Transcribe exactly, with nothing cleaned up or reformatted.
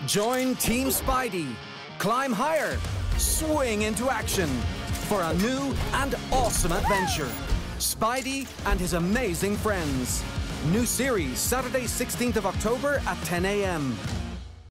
Join Team Spidey. Climb higher, swing into action for a new and awesome adventure. Spidey and his amazing friends. New series Saturday sixteenth of October at ten A M